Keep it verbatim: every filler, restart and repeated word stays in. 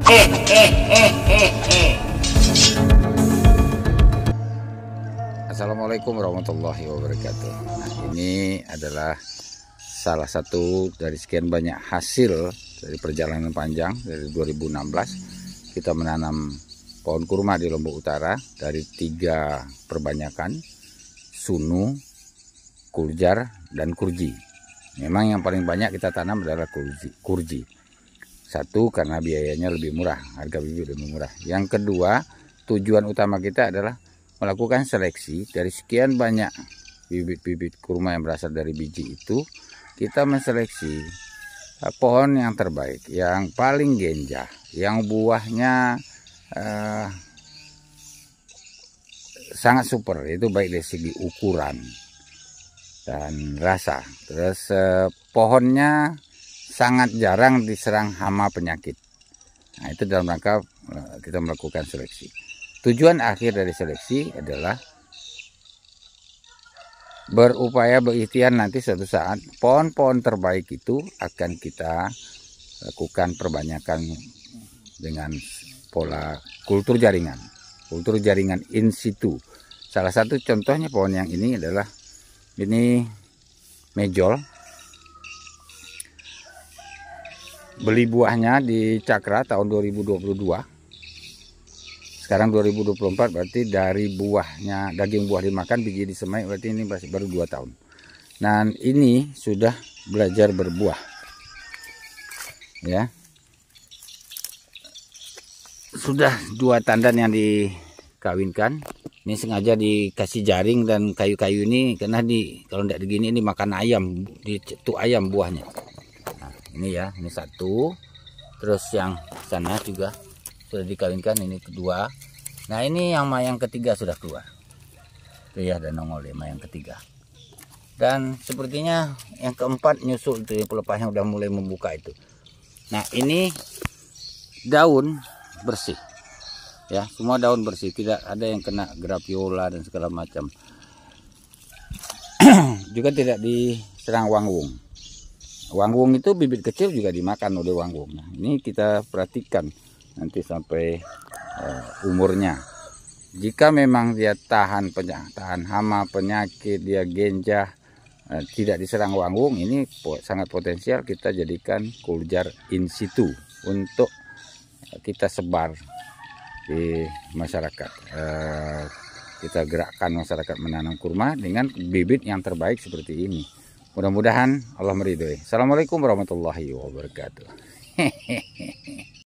Assalamualaikum warahmatullahi wabarakatuh. Nah, ini adalah salah satu dari sekian banyak hasil dari perjalanan panjang dari dua ribu enam belas. Kita menanam pohon kurma di Lombok Utara dari tiga perbanyakan, Sunu, Kuljar, dan Kurji. Memang yang paling banyak kita tanam adalah Kurji. Kurji. Satu, karena biayanya lebih murah, harga bibit lebih murah. Yang kedua, tujuan utama kita adalah melakukan seleksi dari sekian banyak bibit-bibit kurma yang berasal dari biji itu. Kita menseleksi pohon yang terbaik, yang paling genjah, yang buahnya eh, sangat super, itu baik dari segi ukuran dan rasa. Terus eh, pohonnya sangat jarang diserang hama penyakit. Nah, itu dalam rangka eh, kita melakukan seleksi. Tujuan akhir dari seleksi adalah berupaya berikhtiar nanti suatu saat pohon-pohon terbaik itu akan kita lakukan perbanyakan dengan pola kultur jaringan. Kultur jaringan in situ. Salah satu contohnya pohon yang ini adalah ini mejol. Beli buahnya di Cakra tahun dua ribu dua puluh dua. Sekarang dua ribu dua puluh empat, berarti dari buahnya, daging buah dimakan, biji disemai, berarti ini masih baru dua tahun. Dan ini sudah belajar berbuah. Ya. Sudah dua tandan yang dikawinkan. Ini sengaja dikasih jaring dan kayu-kayu ini karena di kalau tidak begini ini makan ayam, dicetuk ayam buahnya. Ini ya, ini satu. Terus yang sana juga sudah dikawinkan, ini kedua. Nah, ini yang mayang ketiga sudah keluar. Itu ya, dan nongol ya mayang ketiga. Dan sepertinya yang keempat nyusul itu ya, pelepahnya udah mulai membuka itu. Nah, ini daun bersih. Ya, semua daun bersih, tidak ada yang kena grapiola dan segala macam. Juga tidak diserang wangwung. Wangwung itu bibit kecil juga dimakan oleh wangwung. Nah, ini kita perhatikan nanti sampai uh, umurnya. Jika memang dia tahan penyakit, tahan hama, penyakit, dia genjah, uh, tidak diserang wangwung, ini po sangat potensial kita jadikan kuljar in situ untuk uh, kita sebar di masyarakat. Uh, kita gerakkan masyarakat menanam kurma dengan bibit yang terbaik seperti ini. Mudah-mudahan Allah meridhoi. Assalamualaikum warahmatullahi wabarakatuh.